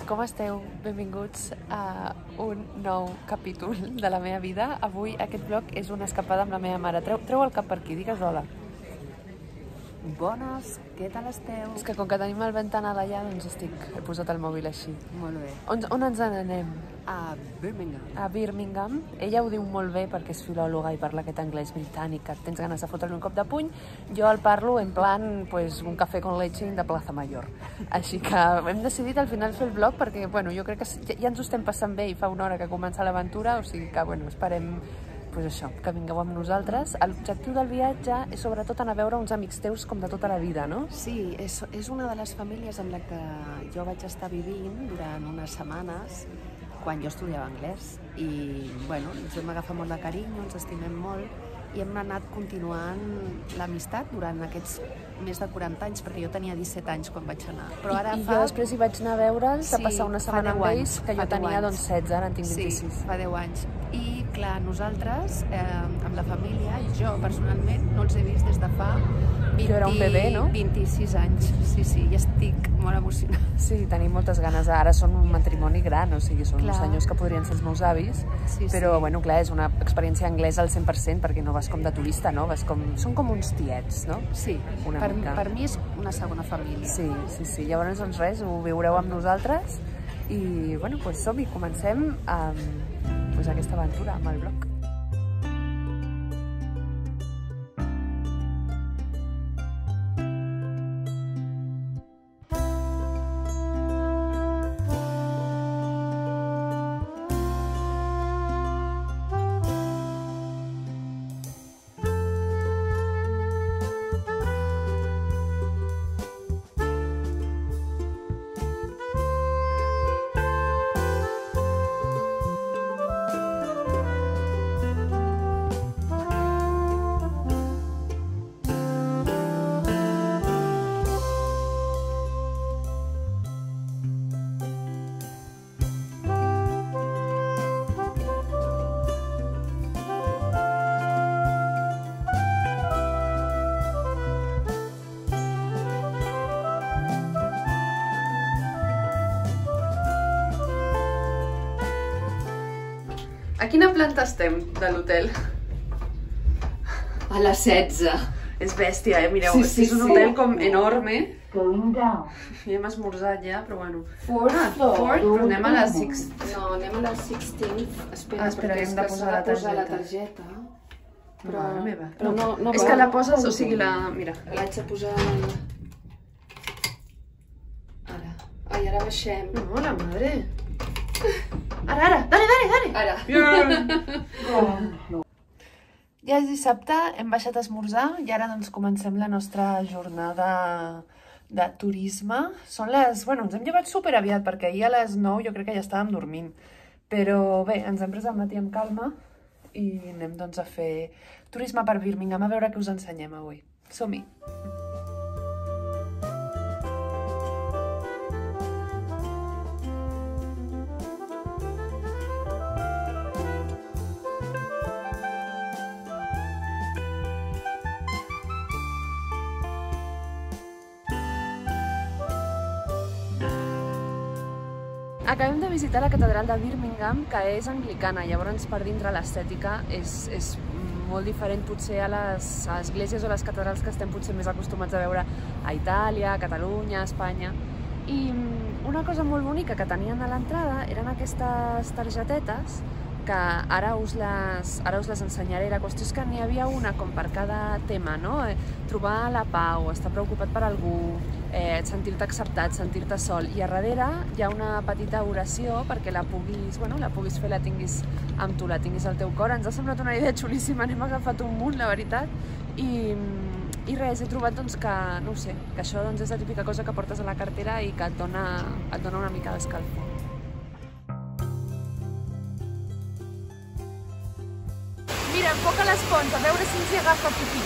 com esteu? Benvinguts a un nou capítol de la meva vida. Avui aquest vlog és una escapada amb la meva mare. Treu el cap per aquí, digues hola. Bones, què tal esteu? És que com que tenim el ventanal allà, doncs he posat el mòbil així. Molt bé. On ens n'anem? A Birmingham. A Birmingham. Ella ho diu molt bé perquè és filòloga i parla aquest anglès britànic que tens ganes de fotre-li un cop de puny. Jo el parlo en plan, pues, un cafè con leche de Plaza Mayor. Així que hem decidit al final fer el vlog perquè, bueno, jo crec que ja ens ho estem passant bé i fa una hora que comença l'aventura, o sigui que, bueno, esperem pues això, que vingueu amb nosaltres. L'objectiu del viatge és sobretot anar a veure uns amics teus com de tota la vida, no? Sí, és una de les famílies amb la que jo vaig estar vivint durant unes setmanes quan jo estudiava anglès i, bueno, ens vam agafar molt de carinyo, ens estimem molt i hem anat continuant l'amistat durant aquests més de 40 anys, perquè jo tenia 17 anys quan vaig anar. Però ara I jo després hi vaig anar a veure'ls, a passar una setmana amb ells, que jo tenia doncs 16, ara en tinc 26. Sí, fa 10 anys. I clar, nosaltres, amb la família, jo personalment no els he vist des de fa 26 anys. Sí, i estic molt emocionada. Sí, tenim moltes ganes. Ara són un matrimoni gran, o sigui, són uns senyors que podrien ser els meus avis, però, bueno, clar, és una experiència anglesa al 100%, perquè no vas com de turista, no? Són com uns tiets, no? Sí, per mi és una segona família. Sí. Llavors, doncs res, ho viureu amb nosaltres i, bueno, doncs som-hi, comencem aquesta aventura amb el vlog. A quina planta estem de l'hotel? A la 16. És bèstia, mireu, és un hotel com enorme. I hem esmorzat ja, però bueno. Fourth, però anem a la 16th. No, anem a la 16th. Espera, hem de posar la targeta. Mare meva. És que la poses, o sigui, mira. L'haig de posar... Ara. Ai, ara baixem. No, la madre. Ara, dale! Ara. Ja és dissabte, hem baixat a esmorzar i ara doncs comencem la nostra jornada de turisme. Ens hem llevat superaviat perquè ahir a les 9 jo crec que ja estàvem dormint. Però bé, ens hem pres el matí amb calma i anem doncs a fer turisme per Birmingham, a veure què us ensenyem avui. Som-hi! Acabem de visitar la catedral de Birmingham, que és anglicana, llavors per dintre l'estètica és molt diferent potser a les esglésies o les catedrals que estem potser més acostumats a veure a Itàlia, a Catalunya, a Espanya. I una cosa molt bonica que tenien a l'entrada eren aquestes targetetes que ara us les ensenyaré. La qüestió és que n'hi havia una com per cada tema, no? Trobar la pau, estar preocupat per algú, sentir-te acceptat, sentir-te sol. I a darrere hi ha una petita oració perquè la puguis fer, la tinguis amb tu, la tinguis al teu cor. Ens ha semblat una idea xulíssima, n'hem agafat un munt, la veritat. I res, he trobat que, no ho sé, que això és la típica cosa que portes a la cartera i que et dona una mica d'escalfor. Mira, enfoca les fonts, a veure si ens hi agafa pipí.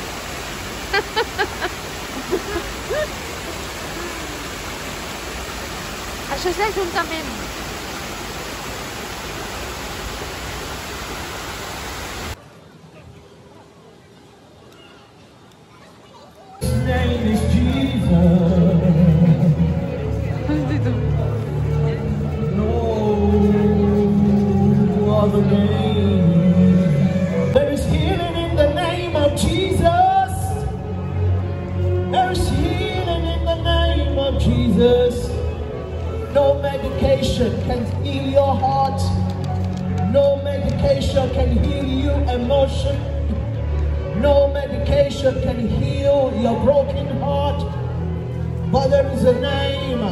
Això és l'Ajuntament. No medication can heal your heart. No medication can heal your emotion. No medication can heal your broken heart. But there is a name.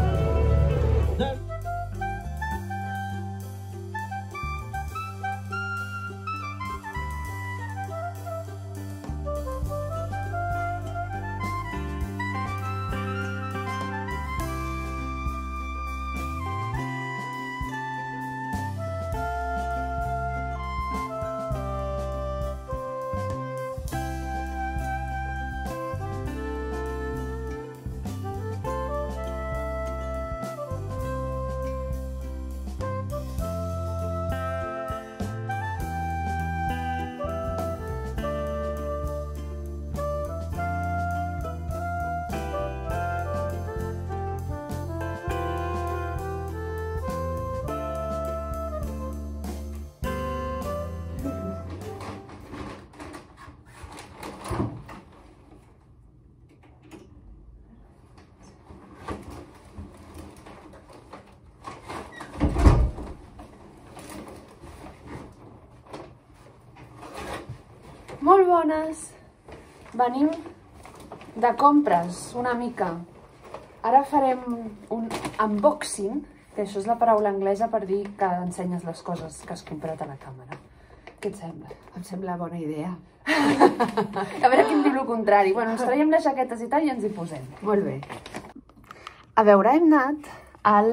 Molt bones! Venim de compres, una mica. Ara farem un unboxing, que això és la paraula anglesa per dir que ensenyes les coses que has comprat a la càmera. Què et sembla? Em sembla bona idea. A veure quin diu el contrari. Bueno, ens traiem les jaquetes i tal i ens hi posem. Molt bé. A veure, hem anat al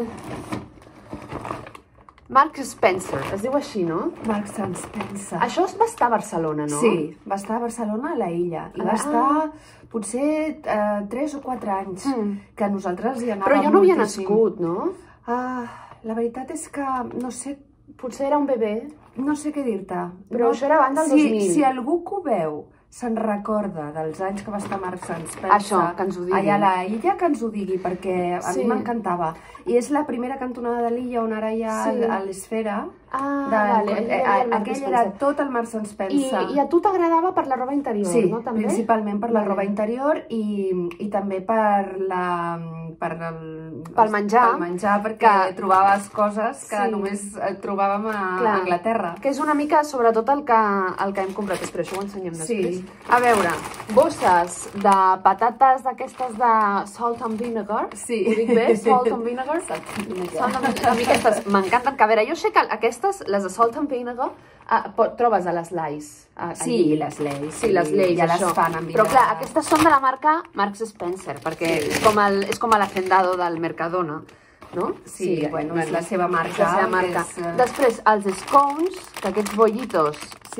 Marks Spencer, es diu així, no? Marks Spencer. Això va estar a Barcelona, no? Sí, va estar a Barcelona, a la Illa. I va estar potser 3 o 4 anys que nosaltres hi anàvem moltíssim. Però jo no havia nascut, no? La veritat és que, no sé, potser era un bebè. no sé què dir-te. Però això era abans del 2000. Si algú que ho veu se'n recorda dels anys que va estar Marks Spencer això, que ens ho digui. allà a la Illa, que ens ho digui, perquè a mi m'encantava. I és la primera cantonada de l'Illa on ara hi ha a l'Esfera. Aquell era tot el Marks Spencer. I a tu t'agradava per la roba interior, no? Sí, principalment per la roba interior i també pel menjar, perquè trobaves coses que només trobàvem a Anglaterra. Que és una mica, sobretot, el que hem comprat, però això ho ensenyem després. A veure, bosses de patates d'aquestes de salt and vinegar. Sí. Ho dic bé? Salt and vinegar? A mi aquestes m'encanten. A veure, jo sé que aquestes, les de salt and vinegar, trobes a les Lays. Sí, les Lays. Sí, les Lays, ja les fan amb vinagre. Però clar, aquestes són de la marca Marks Spencer, perquè és com l'Hacendado del Mercadona, no? Sí, bueno, és la seva marca. Després, els scones, que aquests bollitos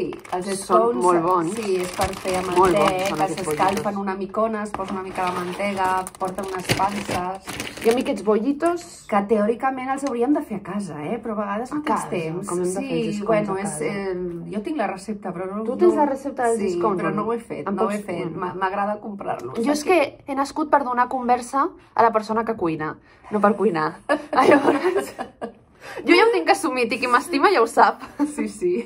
són molt bons. Sí, és per fer amb el te, que s'escalfen una micona, es posa una mica de mantega, porten unes panses. I a mi aquests bollitos... Que teòricament els hauríem de fer a casa, però a vegades no tens temps. Sí, bueno, jo tinc la recepta, però no... Tu tens la recepta dels scones? Sí, però no ho he fet, m'agrada comprar-los. Jo és que he nascut per donar conversa a la persona que cuina, no per cuinar. Llavors, jo ja ho tinc assumit i qui m'estima ja ho sap. Sí.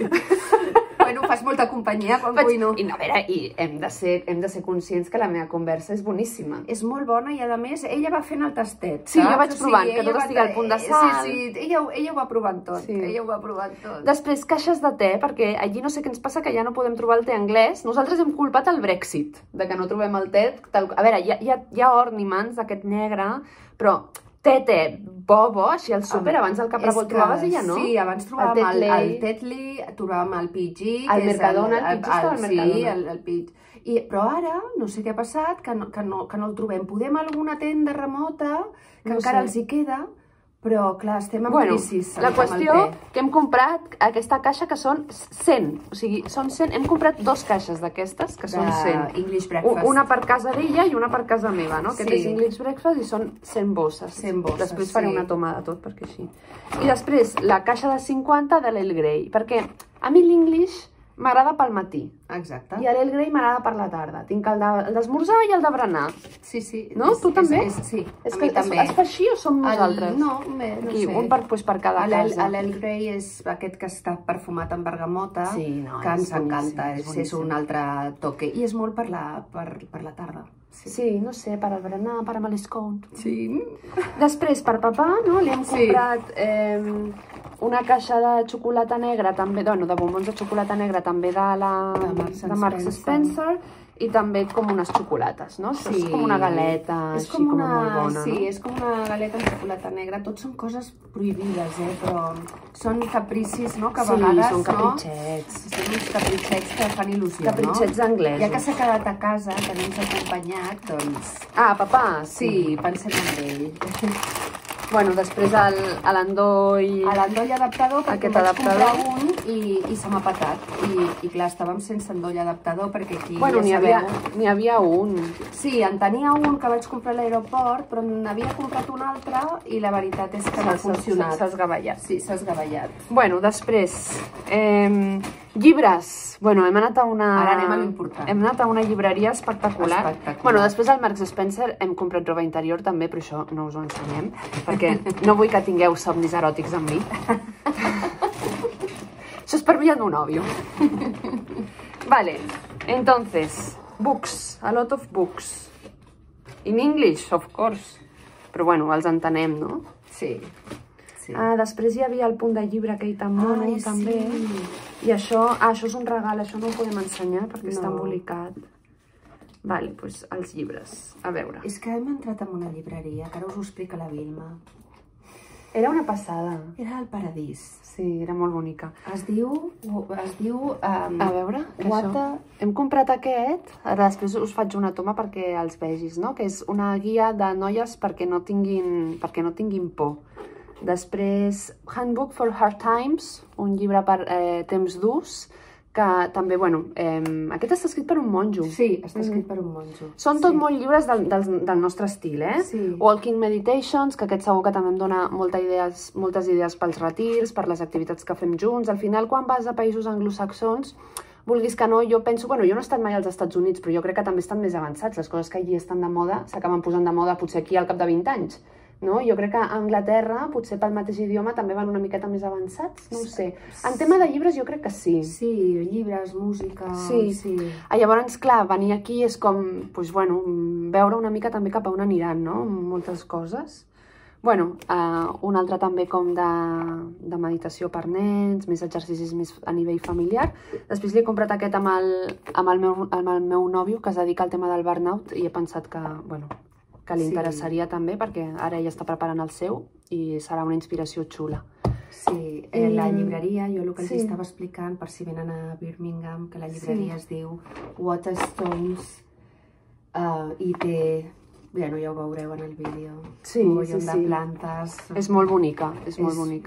Bueno, fas molta companyia quan cuino. A veure, hem de ser conscients que la meva conversa és boníssima. És molt bona i, a més, ella va fent el tastet. Sí, jo vaig provant, que tot estigui al punt de sal. Sí, ella ho va provant tot. Després, caixes de te, perquè allí no sé què ens passa, que ja no podem trobar el te anglès. Nosaltres hem culpat el Brexit, de que no trobem el te. A veure, hi ha ornaments d'aquest negre, però... Tete, bobo, així al súper, abans el Caprabó el trobaves i ja no. Sí, abans trobàvem el Tetley, trobàvem el Pidgey. El Mercadona, el Pidgey estava al Mercadona. Sí, el Pidgey. Però ara, no sé què ha passat, que no el trobem. Podem a alguna tenda remota, que encara els hi queda, però, clar, estem en crisis. La qüestió que hem comprat aquesta caixa, que són 100. O sigui, són 100. Hem comprat 2 caixes d'aquestes, que són 100. English Breakfast. Una per casa d'ella i una per casa meva, no? Aquest és English Breakfast i són 100 bosses. 100 bosses, després faré una toma de tot, perquè així. I després, la caixa de 50 de l'Earl Grey, perquè a mi l'English m'agrada pel matí. Exacte. I l'Earl Grey m'agrada per la tarda. Tinc el d'esmorzar i el de berenar. Sí. No? Tu també? Sí, a mi també. Es fa així o som nosaltres? No sé. Un per cada casa. L'Earl Grey és aquest que està perfumat amb bergamota, que ens encanta. És un altre toque. I és molt per la tarda. Sí, no sé, per al berenar, per amb l'escont. Sí. Després, per papà, no? Li hem comprat una caixa de xocolata negra, també, bueno, de bombons de xocolata negra, també de Marks Spencer, i també com unes xocolates, no? Això és com una galeta, així com molt bona, no? Sí, és com una galeta amb xocolata negra. Tot són coses prohibides, però són capricis, no? Que a vegades, són capritxets. Són uns capritxets que fan il·lusió, no? Capritxets anglesos. Ja que s'ha quedat a casa, que no ens ha acompanyat, doncs... Ah, papà, sí, pensem en ell. Bueno, després l'endoll... L'endoll adaptador, perquè aquest vaig comprar adaptador. un i se m'ha patat. I clar, estàvem sense endoll adaptador, perquè aquí Bueno, ja sabeu... n'hi havia un. Sí, en tenia un que vaig comprar a l'aeroport, però n'havia comprat un altre i la veritat és que no ha funcionat. S'ha esgavellat. Sí, s'ha esgavellat. Bueno, després, llibres. Bueno, hem anat a una... Ara anem a l'important. Hem anat a una llibreria espectacular. Bueno, després al Marks Spencer hem comprat roba interior també, però això no us ho ensenyem, perquè no vull que tingueu somnis eròtics amb mi. Això és per mi el meu nòvio. Vale, entonces, books, a lot of books. In English, of course. Però bueno, els entenem, no? Sí. Ah, després hi havia el punt de llibre aquell tan mono, també. I això és un regal, això no ho podem ensenyar perquè està embolicat. Vale, doncs els llibres. A veure. És que hem entrat en una llibreria, que ara us ho explica la Vilma. Era una passada. Era el paradís. Sí, era molt bonica. Es diu... A veure, hem comprat aquest, ara després us faig una toma perquè els vegis, no? Que és una guia de noies perquè no tinguin por. Després, Handbook for Hard Times, un llibre per temps durs, que també, bueno, aquest està escrit per un monjo. Sí, està escrit per un monjo. Són tot molt llibres del nostre estil, Sí. Walking Meditations, que aquest segur que també em dona moltes idees pels retirs, per les activitats que fem junts. Al final, quan vas a països anglosaxons, vulguis que no, jo penso... Bueno, jo no he estat mai als Estats Units, però jo crec que també estan més avançats. Les coses que allí estan de moda s'acaben posant de moda potser aquí al cap de 20 anys. No? Jo crec que a Anglaterra, potser pel mateix idioma, també van una miqueta més avançats, no ho sé. En tema de llibres jo crec que sí. Sí, llibres, música... Sí. Llavors, clar, venir aquí és com, doncs, bueno, veure una mica també cap a on aniran, no? Moltes coses. Bueno, un altre també com de meditació per nens, més exercicis més a nivell familiar. Després li he comprat aquest amb el meu nòvio, que es dedica al tema del burnout, i he pensat que, bueno, que li interessaria també, perquè ara ella està preparant el seu i serà una inspiració xula. Sí, la llibreria, jo el que els estava explicant, per si venen a Birmingham, que la llibreria es diu Waterstones i té, bueno, ja ho veureu en el vídeo, un montón de plantes. És molt bonica, és molt bonica.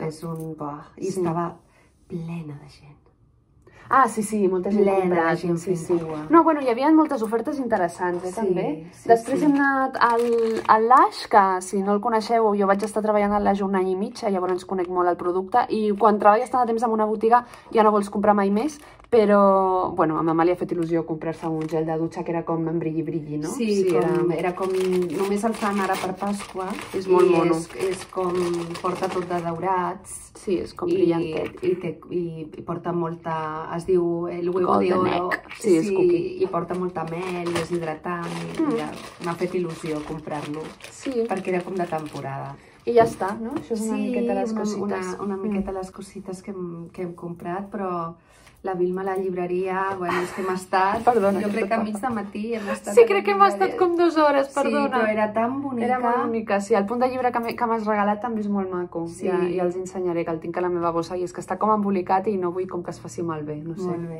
I estava plena de gent. Ah, sí, molta gent comprat. No, bueno, hi havia moltes ofertes interessants, també. Després hem anat al Lash, que si no el coneixeu, jo vaig estar treballant al Lash un any i mig, llavors conec molt el producte, i quan treballes tant de temps en una botiga ja no vols comprar mai més, però, bueno, a ma mare li ha fet il·lusió comprar-se un gel de dutxa que era com en brilli-brilli, no? Sí, era com... Només el fan ara per Pasqua. És molt mono. És com... porta tot de daurats. Sí, és com brillantet. I porta molta... Es diu el huevo de oro. Sí, és cookie. I porta molta mel, és hidratant. M'ha fet il·lusió comprar-lo. Sí. Perquè era com de temporada. I ja està, no? Això és una miqueta les cosites. Una miqueta les cosites que hem comprat, però... La Vilma a la llibreria, bueno, és que hem estat... Perdona. Jo crec que a mig de matí hem estat... Sí, crec que hem estat com 2 hores, perdona. Sí, però era tan bonica. Era molt bonica, sí. El punt de llibre que m'has regalat també és molt maco. Sí. Ja els ensenyaré, que el tinc a la meva bossa, i és que està com embolicat i no vull com que es faci malbé, no sé. Molt bé.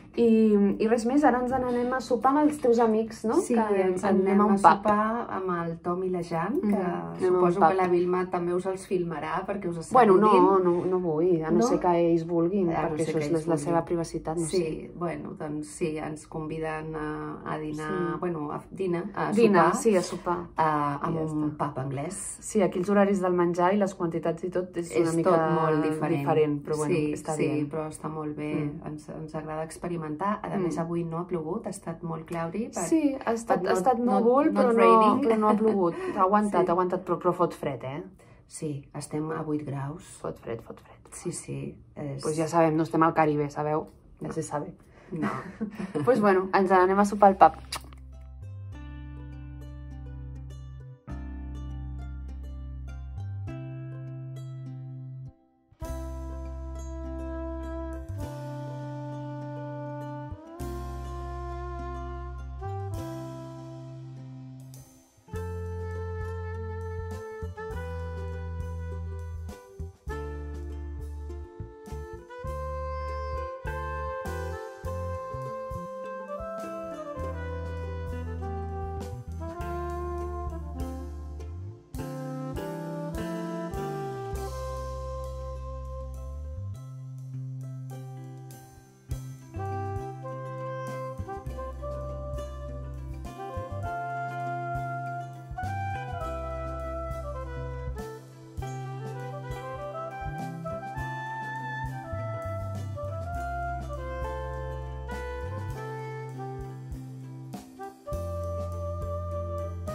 I res més, ara ens n'anem a sopar amb els teus amics, no? Sí, ens anem a sopar amb el Tom i la Jan, que suposo que la Vilma també us els filmarà perquè us saludin. Bueno, no vull, a no ser que ells vulguin, perquè això és la seva privacitat, no sé. Sí, bueno, doncs sí, ens conviden a dinar, bueno, a sopar. Dinar, sí, a sopar. Amb un pub anglès. Sí, aquí els horaris del menjar i les quantitats i tot és una mica molt diferent, però bueno, està bé. Sí, però està molt bé, ens agrada experimentar. A més, avui no ha plogut, ha estat molt cloudy. Sí, ha estat núvol, però no ha plogut. Ha aguantat, però fot fred, Sí, estem a 8 graus. Fot fred. Sí. Doncs ja sabem, no estem al Caribe, sabeu? Ja se sabe. No. Doncs bueno, ens anem a sopar al pub.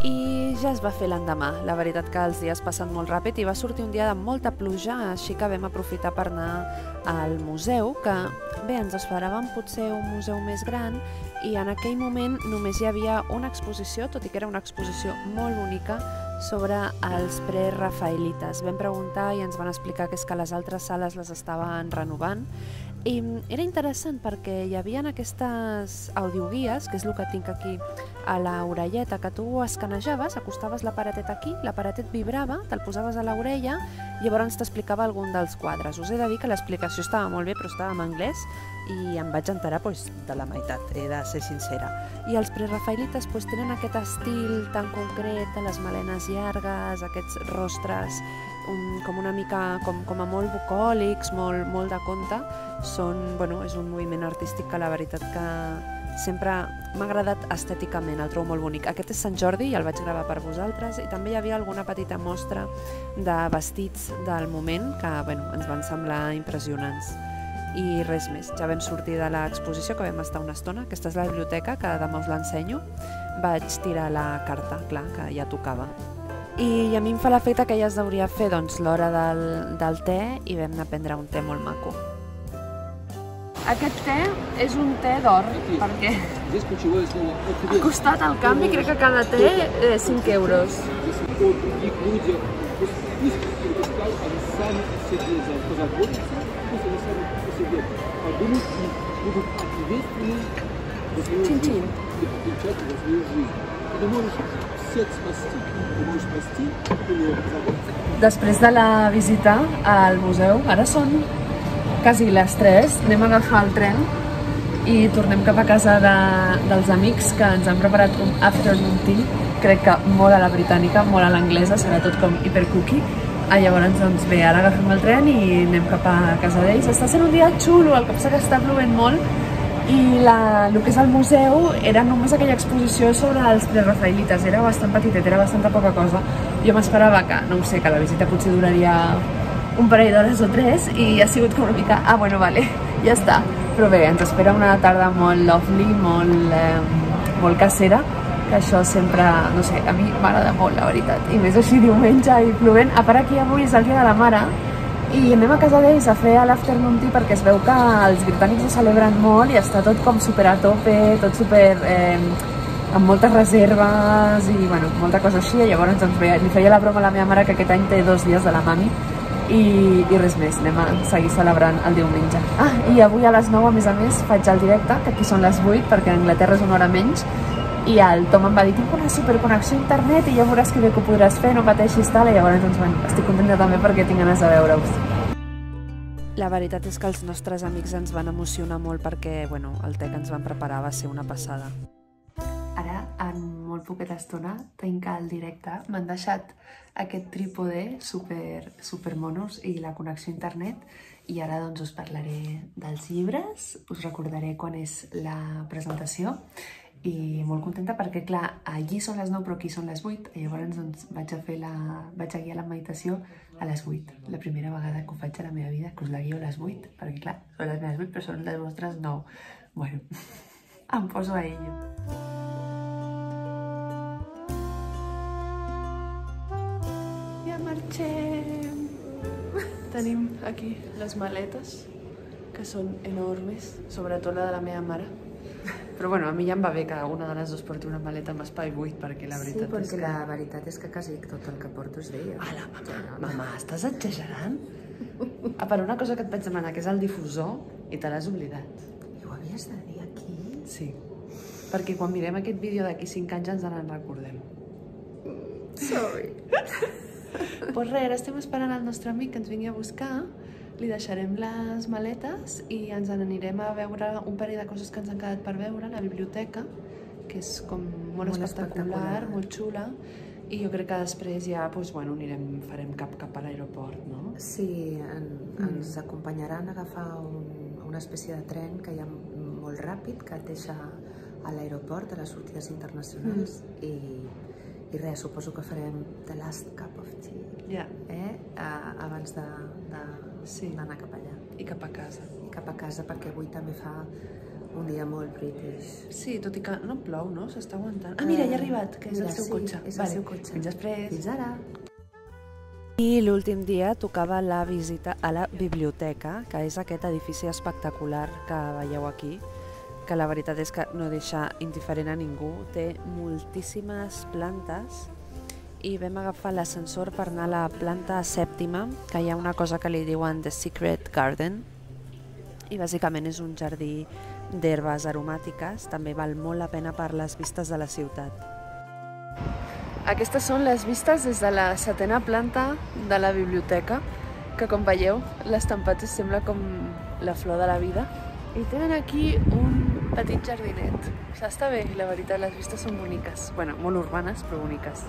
I ja es va fer l'endemà. La veritat que els dies passen molt ràpid i va sortir un dia de molta pluja, així que vam aprofitar per anar al museu, que bé, ens esperàvem potser un museu més gran i en aquell moment només hi havia una exposició, tot i que era una exposició molt bonica, sobre els prerafaelites. Vam preguntar i ens van explicar que és que les altres sales les estaven renovant i era interessant perquè hi havia aquestes audioguies, que és el que tinc aquí a l'orelleta, que tu escanejaves, acostaves l'aparetet aquí, l'aparetet vibrava, te'l posaves a l'orella i llavors t'explicava algun dels quadres. Us he de dir que l'explicació estava molt bé, però estava en anglès i em vaig enterar de la meitat, he de ser sincera. I els prerafaelites tenen aquest estil tan concret, de les melenes llargues, aquests rostres com una mica com a molt bucòlics, molt de conte. És un moviment artístic que la veritat que sempre m'ha agradat estèticament, el trobo molt bonic. Aquest és Sant Jordi i el vaig gravar per vosaltres i també hi havia alguna petita mostra de vestits del moment que ens van semblar impressionants. I res més, ja vam sortir de l'exposició, que vam estar una estona. Aquesta és la biblioteca, que demà us l'ensenyo. Vaig tirar la carta, clar, que ja tocava. I a mi em fa l'efecte que ja es hauria fer l'hora del te i vam anar a prendre un te molt maco. Aquest te és un te d'or, perquè ha costat el canvi, crec que cada te 5 euros. Xin-xin. Després de la visita al museu, ara són quasi les 3, anem a agafar el tren i tornem cap a casa dels amics que ens han preparat un afternoon tea, crec que molt a la britànica, molt a l'anglesa, serà tot com hipercookie. Llavors, doncs bé, ara agafem el tren i anem cap a casa d'ells. Està sent un dia xulo, el que passa que està plovent molt i el que és el museu era només aquella exposició sobre els prerafaelites, era bastant petitet, era bastanta poca cosa. Jo m'esperava que, no ho sé, que la visita potser duraria un parell d'hores o 3 i ha sigut com una mica, bueno, vale, ja està. Però bé, ens espera una tarda molt lovely, molt casera, que això sempre, no sé, a mi m'agrada molt, la veritat. I més així diumenge i plovent. A part aquí avui és el dia de la mare i anem a casa d'ells a fer l'afternoon tea perquè es veu que els britànics ho celebren molt i està tot com super a tope, tot super amb moltes reserves i bueno, molta cosa així. Llavors doncs bé, li feia la broma a la meva mare que aquest any té 2 dies de la mami i res més, anem a seguir celebrant el diumenge. I avui a les 9 a més faig el directe, que aquí són les 8 perquè a Anglaterra és una hora menys i el Tom em va dir, tinc una superconnexió a internet i ja veuràs que bé que ho podràs fer, no pateixis tal, i llavors doncs, bueno, estic contenta també perquè tinc ganes de veure-us. La veritat és que els nostres amics ens van emocionar molt perquè el te que ens van preparar va ser una passada. Ara, en molt poqueta estona, tanca el directe. M'han deixat aquest trípode super monos i la connexió a internet i ara doncs us parlaré dels llibres, us recordaré quan és la presentació i molt contenta perquè, clar, allí són les 9 però aquí són les 8, llavors doncs, vaig a guiar la meditació a les 8. La primera vegada que ho faig a la meva vida, que us la guio a les 8, perquè clar, són les meves 8 però són les vostres 9. Bueno, em poso a ello. Ja marxem! Tenim aquí les maletes, que són enormes, sobretot la de la meva mare. Però bueno, a mi ja em va bé que una de les dues porti una maleta amb espai buit, perquè la veritat és que... Sí, perquè la veritat és que quasi tot el que porto és d'ella. Ala, mama, estàs exagerant? Per una cosa que et vaig demanar, que és el difusor, i te l'has oblidat. I ho havies de dir aquí? Sí, perquè quan mirem aquest vídeo d'aquí 5 anys ens en recordem. Sorry. Pues res, ara estem esperant el nostre amic que ens vingui a buscar, li deixarem les maletes i ens n'anirem a veure un parell de coses que ens han quedat per veure a la biblioteca, que és com molt espectacular, molt xula, i jo crec que després ja farem cap a l'aeroport, no? Sí, ens acompanyaran a agafar una espècie de tren que hi ha molt ràpid, que et deixa a l'aeroport, a les sortides internacionals, i res, suposo que farem the last cup of tea, abans d'anar cap allà. I cap a casa. I cap a casa, perquè avui també fa Un dia molt british. Sí, tot i que no plou, no? S'està aguantant. Ah, mira, ja ha arribat, que és el seu cotxe. És el seu cotxe. Fins després. Fins ara. I l'últim dia tocava la visita a la biblioteca, que és aquest edifici espectacular que veieu aquí, que la veritat és que no deixa indiferent a ningú. Té moltíssimes plantes i vam agafar l'ascensor per anar a la planta 7ª, que hi ha una cosa que li diuen The Secret Garden, i bàsicament és un jardí d'herbes aromàtiques. També val molt la pena per les vistes de la ciutat. Aquestes són les vistes des de la 7ª planta de la biblioteca, que com veieu l'estampat sembla com la flor de la vida. I tenen aquí un petit jardinet. Està bé, la veritat, les vistes són boniques. Bueno, molt urbanes, però boniques.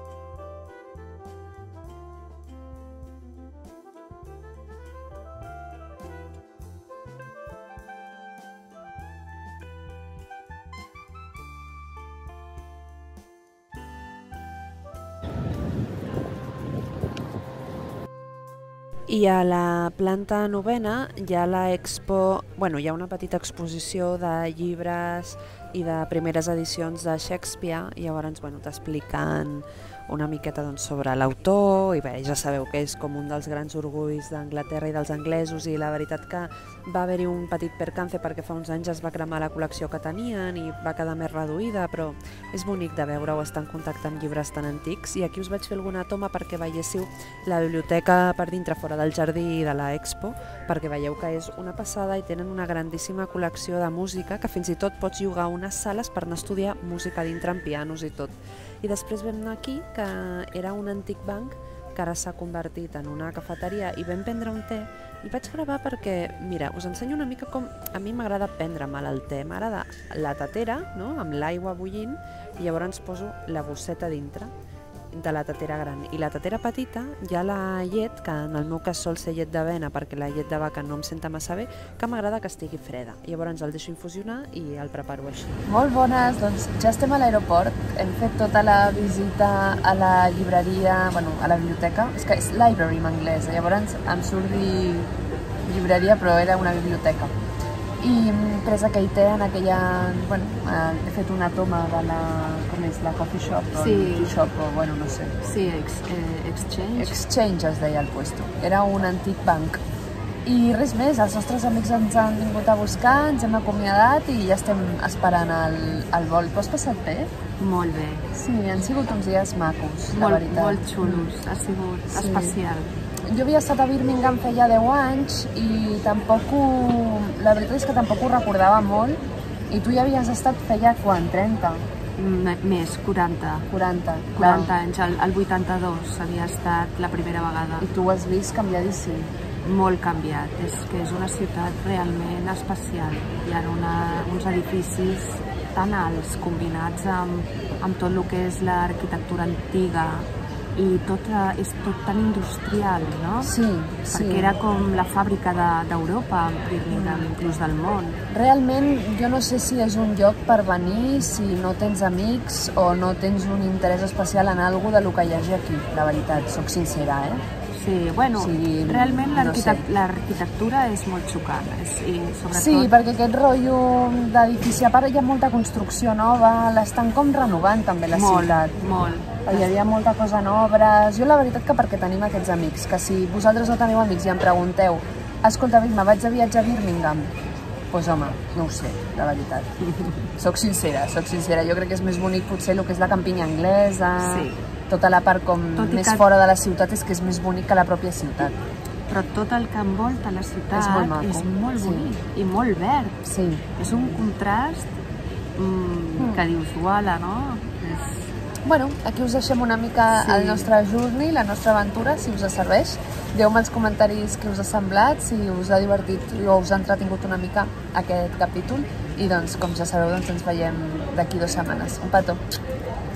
I a la planta 9ª hi ha la expo, hi ha una petita exposició de llibres i de primeres edicions de Shakespeare, i llavors t'expliquen una miqueta sobre l'autor, i bé, ja sabeu que és com un dels grans orgulls d'Anglaterra i dels anglesos, i la veritat que va haver-hi un petit percance perquè fa uns anys es va cremar la col·lecció que tenien i va quedar més reduïda, però és bonic de veure-ho, estar en contacte amb llibres tan antics. I aquí us vaig fer alguna toma perquè veiéssiu la biblioteca per dintre, fora del jardí de l'Expo, perquè veieu que és una passada i tenen una grandíssima col·lecció de música, que fins i tot pots llogar unes sales per anar a estudiar música dintre amb pianos i tot. I després vam anar aquí, que era un antic banc que ara s'ha convertit en una cafeteria, i vam prendre un te, i vaig gravar perquè, mira, us ensenyo una mica com a mi m'agrada prendre mal el te. M'agrada la tatera, no?, amb l'aigua bullint, i llavors poso la bosseta dintre de la tatera gran. I la tatera petita hi ha la llet, que en el meu cas sol ser llet d'avena perquè la llet de vaca no em senta massa bé, que m'agrada que estigui freda. Llavors el deixo infusionar i el preparo així. Molt bones, doncs ja estem a l'aeroport. Hem fet tota la visita a la llibreria, a la biblioteca. És que és library en anglès, llavors em surt dir llibreria, però era una biblioteca. I he pres aquell te en aquella... he fet una toma de la... com és? La coffee shop o tea shop o no sé. Sí, Exchange. Exchange es deia el puesto. Era un antic banc. I res més, els nostres amics ens han vingut a buscar, ens hem acomiadat i ja estem esperant el vol. T'ho has passat bé? Molt bé. Sí, han sigut uns dies macos, la veritat. Molt xulos, ha sigut especial. Jo havia estat a Birmingham feia 10 anys i la veritat és que tampoc ho recordava molt. I tu ja havies estat feia quan? 30? Més, 40. 40 anys, el 82 havia estat la primera vegada. I tu ho has vist canviadíssim? Molt canviat, és que és una ciutat realment especial. Hi ha uns edificis tan alts combinats amb tot el que és l'arquitectura antiga, i és tot tan industrial, no? Sí. Perquè era com la fàbrica d'Europa, inclús del món. Realment, jo no sé si és un lloc per venir si no tens amics o no tens un interès especial en alguna cosa de lo que hi hagi aquí, la veritat, soc sincera, Sí, realment l'arquitectura és molt xocant. Sí, perquè aquest rotllo d'edifici, a part hi ha molta construcció nova, l'estan com renovant també la ciutat. Molt. Hi havia molta cosa en obres. Jo la veritat que perquè tenim aquests amics, que si vosaltres no teniu amics i em pregunteu escolta, me vaig de viatge a Birmingham, doncs home, no ho sé, la veritat. Soc sincera. Jo crec que és més bonic potser el que és la campinya anglesa, tota la part com més fora de la ciutat és que és més bonic que la pròpia ciutat. Però tot el que envolta la ciutat és molt bonic i molt verd. Sí. És un contrast que dius, uala, no? Aquí us deixem una mica el nostre journey, la nostra aventura, si us serveix. Deu-me als comentaris què us ha semblat, si us ha divertit o us ha entretingut una mica aquest capítol. I doncs, com ja sabeu, ens veiem d'aquí 2 setmanes. Un petó!